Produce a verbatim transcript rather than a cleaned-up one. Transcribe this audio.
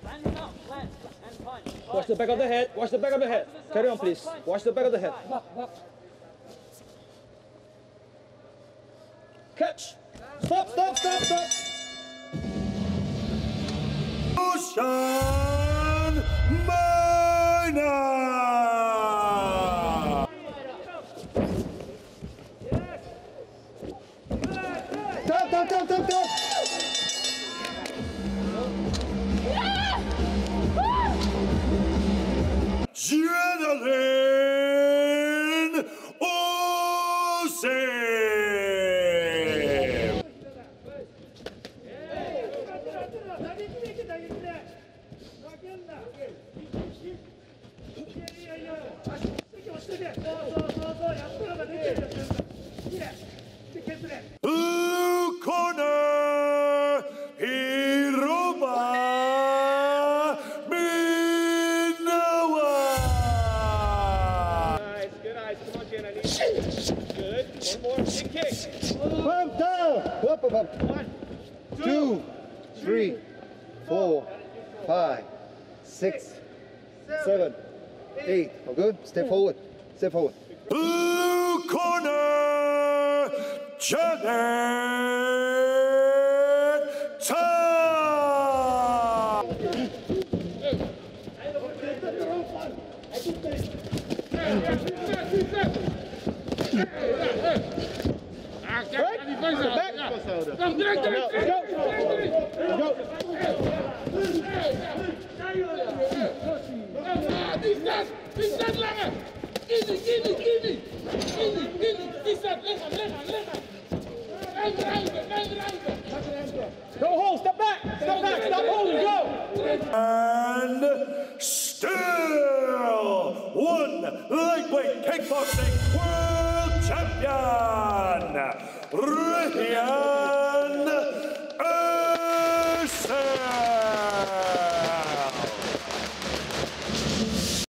Watch the back of the head. Watch the back of the head. Carry on, please. Watch the back of the head. Catch. Stop, stop, stop, stop. Ocean Miner. Stop, stop, stop, stop, stop. Adrenaline Ocean. Blue corner, Hiroba Minowa. Nice, good eyes. Come on, Jen. I need good. One more. Big kick. Pump down. Up, up, up. One, Two, three, four, five, six, seven, eight. All good. Step forward. Step forward. Blue corner, Janet Tan. Come, direct, direct, direct. Go. Is dat, is dat langer? Easy, easy, easy, easy, easy. Is dat, leg hem, leg hem, leg hem. Ruimte, ruimte, ruimte, ruimte. Go hold, step back, step back, stop holding, go. And still one lightweight kickboxing world champion,